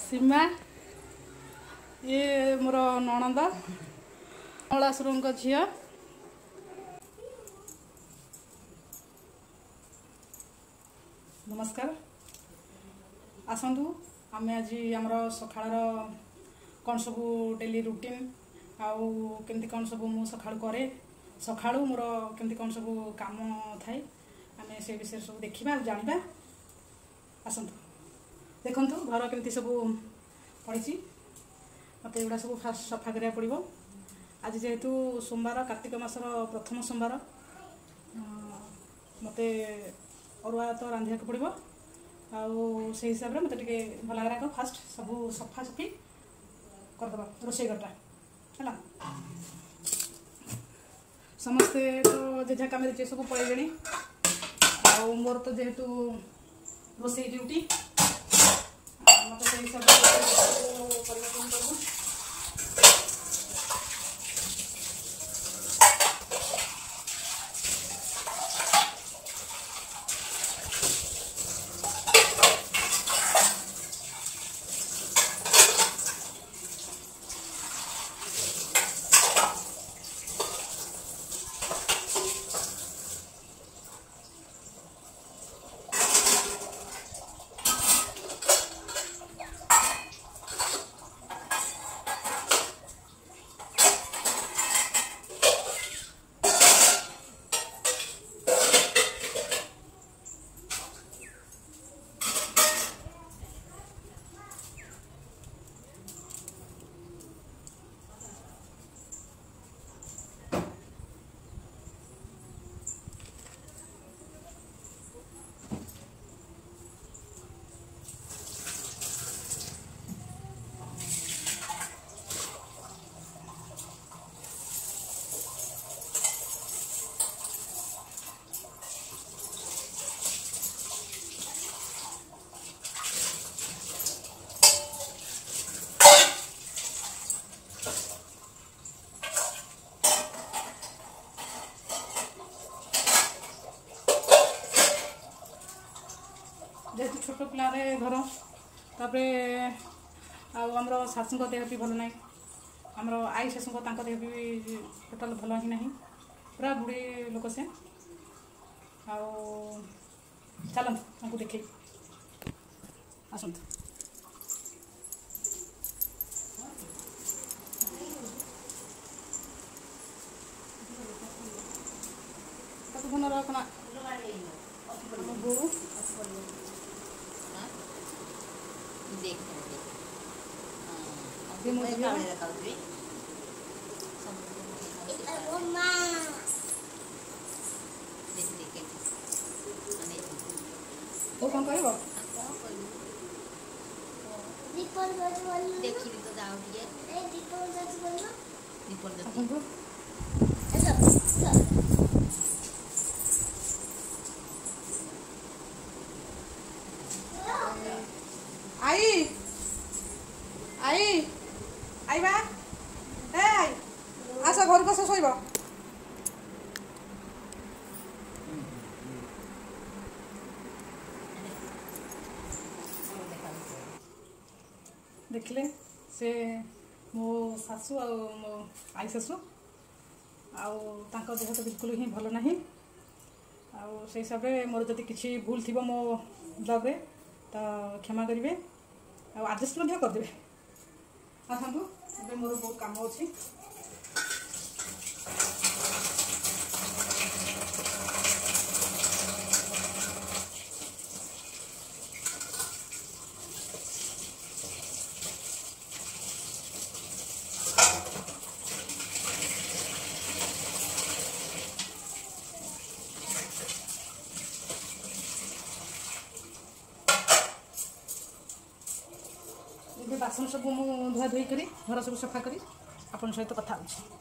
सीमा ये मोर नणंद कमलासुर झी नमस्कार आसतु आम आज आमर सकाळ कौन सब डेली रूटीन आउ केमती कौन सब मु सकाळु करे सकाळु मोर केमती कौन सब काम थाए आम से विषय सब देखा जाना आसतु देखु घर केमती सब पड़ी मत एगुड़ा सब फास्ट सफा करा पड़ो आज जेहेतु सोमवार कार्तिक मासर प्रथम सोमवार मत अरुआ तो रांधिया पड़ो से हिसाब से मतलब भल लगे फास्ट सब सफा सफी करदे रोषे घरटा है समस्ते तो जेझा कम जे सब पड़े मोर तो जेहेतु रोषे ड्यूटी मत से हिसाब से जेहेतु छोट पिलारे घर तापरे आमर शाशु देह भी भल ना आमर आई शाशु देह भी टोटाल भल ही ना पूरा बुढ़ी लोक से चलतु देखे आसतु भन रखना बो वो कौन कर आई आई आई बा ए आस घर को शोब देखले से मो शाशु आ मो आई शाशु देह तो बिल्कुल ही भल ना से हिसाब से मोर जदि किसी भूल थी मो ब्लॉग रे तो क्षमा करेंगे आडजस्ट करदे आसतु मोर बहुत काम अच्छी बासन सब धुआ धुई कर घर सब सफा कर आपन सहित कथा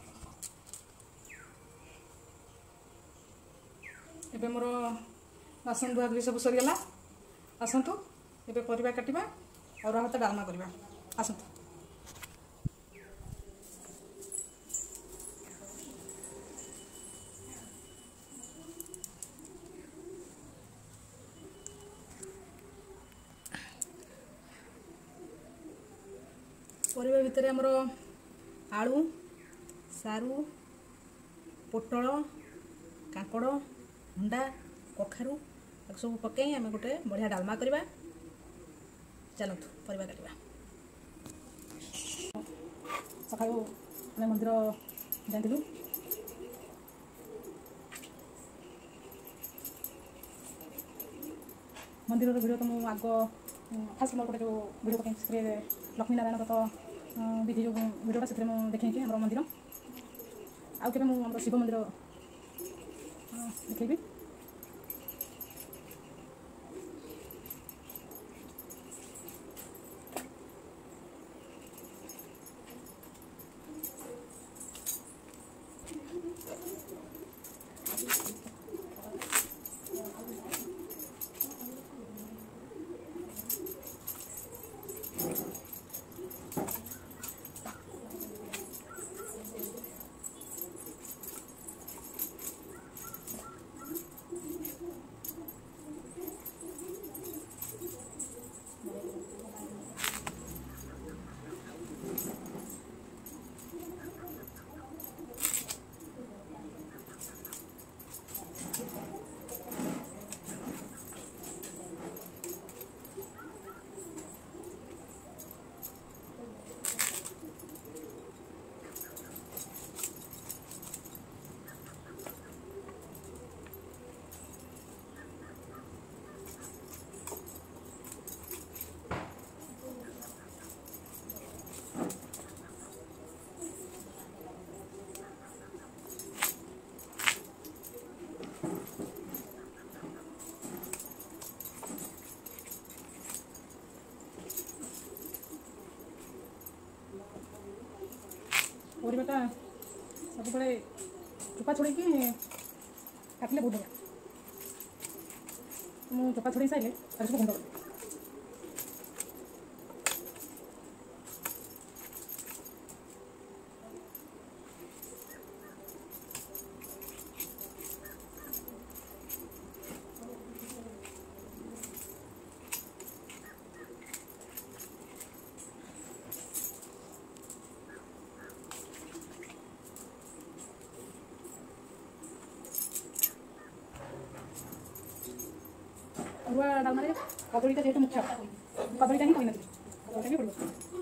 एबे मोर बासन धुआ धुई सब सरीगला आसतु एबे परिबा काटिबा और हाथ डालमा करबा आसतु ପରିବା ଭିତରେ ଆମର ଆଳୁ, ସାରୁ, ପୋଟଳ, କାଙ୍କଡ଼, ଭଣ୍ଡା, କଖାରୁ ସବୁ ପକାଇ ଆମେ ଗୋଟେ ବଢ଼ିଆ ଡାଲମା କରିବା। ଚାଲନ୍ତୁ ପରିବା କାଟିବା। ସକାଳୁ ଆମେ ମନ୍ଦିର ଯାଇଥିଲୁ। ମନ୍ଦିରର ଭିଡ଼ିଓ ତ ମୁଁ ଆଗ ଫାଷ୍ଟ ମୋର ଗୋଟେ ଯେଉଁ ଭିଡ଼ିଓ ପକାଇ ସେଥିରେ ଲକ୍ଷ୍ମୀ ନାରାୟଣ ବ୍ରତ ବିଧି ଯେଉଁ ଭିଡ଼ିଓଟା ସେଥିରେ ମୁଁ ଦେଖେଇଛି ଆମର ମନ୍ଦିର। ଆଉ କେବେ ମୁଁ ଆମର ଶିବ ମନ୍ଦିର ଦେଖେଇବି। ପରିବାଟା ସବୁବେଳେ ଚୋପା ଛଡ଼େଇକି କାଟିଲେ ବହୁତ ବଢ଼ିଆ। ମୁଁ ଚୋପା ଛଡ଼େଇ ସାରିଲେ ତାକୁ ସବୁ ଗୁଣ୍ଡ କରିବି। ଅରୁଆ ଡାଲମାରେ କଦଳୀଟା ଯେହେତୁ ମୁଖ୍ୟ, କଦଳୀଟା ହିଁ କହିନଥିଲି, କଦଳୀଟା ବି ପଡ଼ିବ।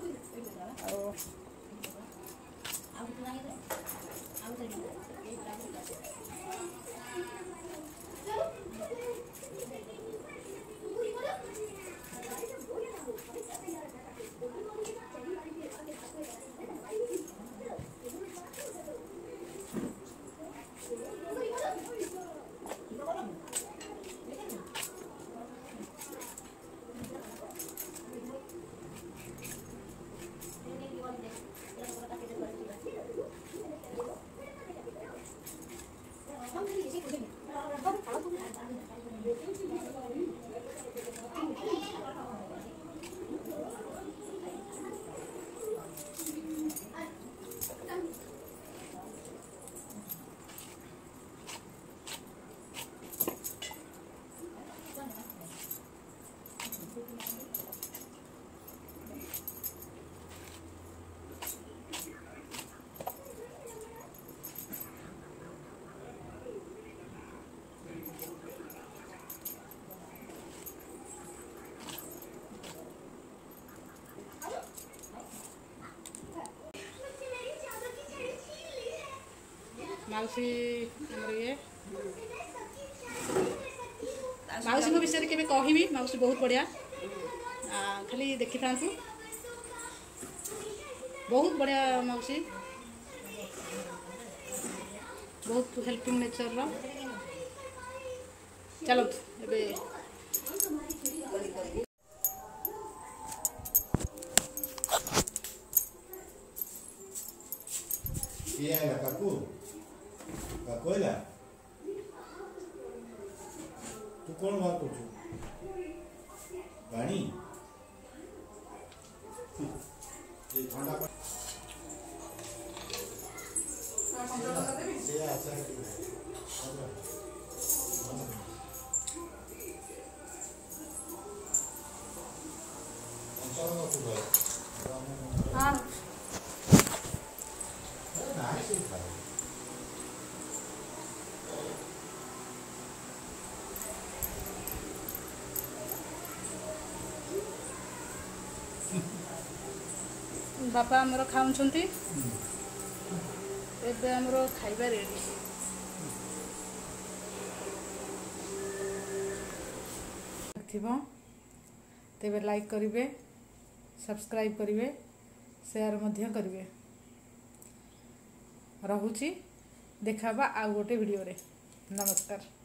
ମାଉସୀ ଆମର ଇଏ ମାଉସୀଙ୍କ ବିଷୟରେ କେବେ କହିବି। ମାଉସୀ ବହୁତ ବଢ଼ିଆ, ଖାଲି ଦେଖିଥାନ୍ତୁ, ବହୁତ ବଢ଼ିଆ ମାଉସୀ, ବହୁତ ହେଲ୍ପିଂ ନେଚରର। ଚାଲନ୍ତୁ ଏବେ Kaku, kaku lah. Tu कौन बात करछु? गाड़ी? ये ठंडा पर। ये अच्छा है। हाँ बापा आमर खाऊंछंती एबे आमर खाइबा रेडी थिबो तेबे लाइक करिवे सब्सक्राइब करिवे शेयर मध्य करिवे रहुची देखाबा आ गोटे वीडियो रे नमस्कार।